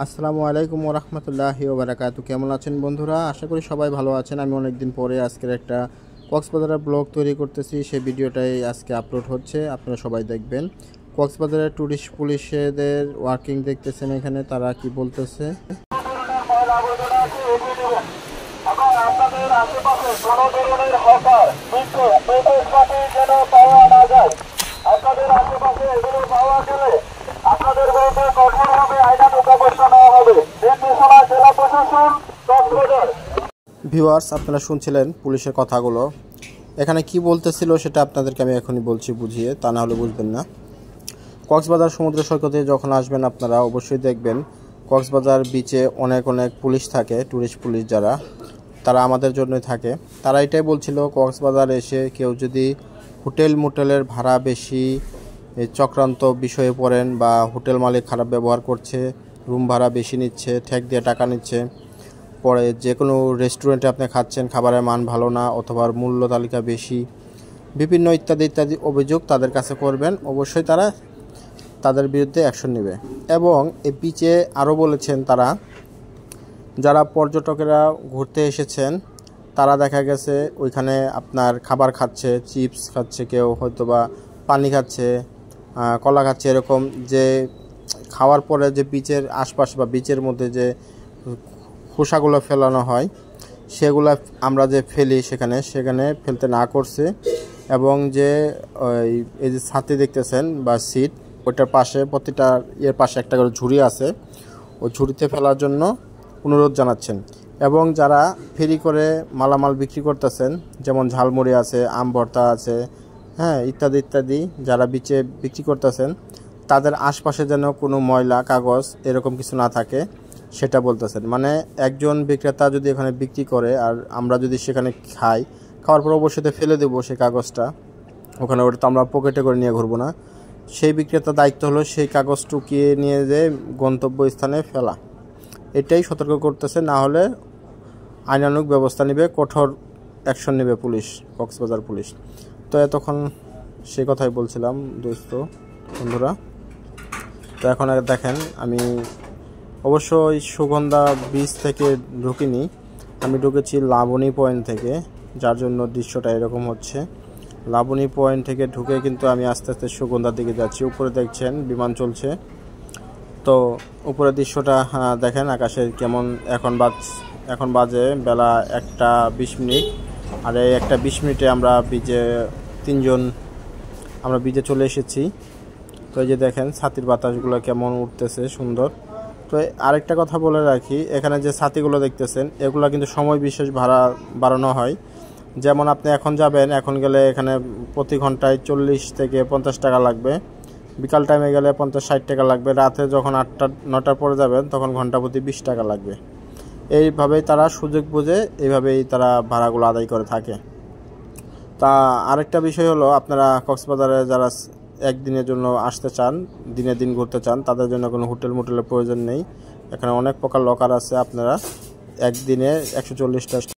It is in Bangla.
আসসালামু আলাইকুম ওয়া রাহমাতুল্লাহি ওয়া বারাকাতুহু। কেমন আছেন বন্ধুরা? আশা করি সবাই ভালো আছেন। আমি অনেকদিন পরে আজকের একটা কক্সবাজারের ব্লগ তৈরি করতেছি। সেই ভিডিওটাই আজকে আপলোড হচ্ছে, আপনারা সবাই দেখবেন। কক্সবাজারের টুরিস্ট পুলিশদের ওয়ার্কিং দেখতেছেন, এখানে তারা কি বলতেছে। আপনাদের আশেপাশে কোনো ধরনের হকার যেন পাওয়া না যায়। আপনাদের আশেপাশে এগুলো পাওয়া গেলে আপনাদের বিরুদ্ধে কঠোরভাবে আইনানুগ ব্যবস্থা নেওয়া হবে। নির্দেশনা জেলা প্রশাসন কক্সবাজার। ভিউয়ার্স, আপনারা শুনছিলেন পুলিশের কথাগুলো। এখানে কি বলতেছিল সেটা আপনাদেরকে আমি এখনই বলছি বুঝিয়ে, তা না হলে বুঝবেন না। কক্সবাজার সমুদ্র সৈকতে যখন আসবেন আপনারা অবশ্যই দেখবেন কক্সবাজার বিচে অনেক পুলিশ থাকে, টুরিস্ট পুলিশ যারা, তারা আমাদের জন্যই থাকে। তারা এটাই বলছিল কক্সবাজার এসে কেউ যদি হোটেলের ভাড়া বেশি, চক্রান্ত বিষয়ে পড়েন বা হোটেল মালিক খারাপ ব্যবহার করছে, রুম ভাড়া বেশি নিচ্ছে, ঠেক দিয়ে টাকা নিচ্ছে, পরে যে কোনো রেস্টুরেন্টে আপনি খাচ্ছেন খাবারের মান ভালো না অথবা মূল্য তালিকা বেশি, বিভিন্ন ইত্যাদি অভিযোগ তাদের কাছে করবেন। অবশ্যই তারা তাদের বিরুদ্ধে অ্যাকশন নেবে। এবং এই বিচে আরও বলেছেন তারা, যারা পর্যটকেরা ঘুরতে এসেছেন তারা দেখা গেছে ওইখানে আপনার খাবার খাচ্ছে, চিপস খাচ্ছে, কেউ হয়তো বা পানি খাচ্ছে, কলা খাচ্ছে, এরকম যে খাওয়ার পরে যে বিচের আশপাশে বা বিচের মধ্যে যে খোসাগুলো ফেলানো হয় সেগুলো আমরা যে ফেলি সেখানে ফেলতে না করছে। এবং যে এই যে ছাতি দেখতেছেন বা সিট, ওইটার পাশে প্রতিটা পাশে একটা করে ঝুড়ি আছে, ওই ঝুড়িতে ফেলার জন্য অনুরোধ জানাচ্ছেন। এবং যারা ফেরি করে মালামাল বিক্রি করতেছেন, যেমন ঝালমুড়ি আছে, আম ভর্তা আছে, হ্যাঁ, ইত্যাদি যারা বিচে বিক্রি করতেছেন তাদের আশপাশে যেন কোনো ময়লা কাগজ এরকম কিছু না থাকে সেটা বলতেছেন। মানে একজন বিক্রেতা যদি এখানে বিক্রি করে আর আমরা যদি সেখানে খাওয়ার পর অবশ্যই ফেলে দেবো সেই কাগজটা ওখানে, ওটা তো আমরা পকেটে করে নিয়ে ঘুরবো না। সেই বিক্রেতার দায়িত্ব হলো সেই কাগজ টুকিয়ে নিয়ে যেয়ে গন্তব্যস্থানে ফেলা। এটাই সতর্ক করতেছে, না হলে আইনানুগ ব্যবস্থা নেবে, কঠোর অ্যাকশন নেবে পুলিশ, কক্সবাজার পুলিশ। তো এতক্ষণ সে কথাই বলছিলাম দোস্ত বন্ধুরা। তো এখন দেখেন আমি অবশ্যই সুগন্ধা বিচ থেকে ঢুকিনি, আমি ঢুকেছি লাবণী পয়েন্ট থেকে, যার জন্য দৃশ্যটা এরকম হচ্ছে। লাবণী পয়েন্ট থেকে ঢুকে কিন্তু আমি আস্তে আস্তে সুগন্ধার দিকে যাচ্ছি। উপরে দেখছেন বিমান চলছে। তো উপরের দৃশ্যটা দেখেন আকাশের কেমন। এখন বাজে বেলা 1:20। আর এই 1:20 আমরা বিচে চলে এসেছি। তো এই যে দেখেন ছাতির বাতাসগুলো কেমন উঠতেছে, সুন্দর। তো আরেকটা কথা বলে রাখি, এখানে যে ছাতিগুলো দেখতেছেন এগুলো কিন্তু সময় বিশেষ ভাড়া বাড়ানো হয়। যেমন আপনি এখন যাবেন, এখন গেলে এখানে প্রতি ঘন্টায় 40 থেকে 50 টাকা লাগবে, বিকাল টাইমে গেলে 50-60 টাকা লাগবে, রাতে যখন 8-9টার পরে যাবেন তখন ঘন্টা প্রতি 20 টাকা লাগবে। এইভাবেই তারা সুযোগ বুঝে এইভাবেই তারা ভাড়াগুলো আদায় করে থাকে। তা আরেকটা বিষয় হলো, আপনারা কক্সবাজারে যারা একদিনের জন্য আসতে চান, দিন ঘুরতে চান, তাদের জন্য কোনো হোটেলের প্রয়োজন নেই। এখানে অনেক প্রকার লকার আছে, আপনারা একদিনে 140টা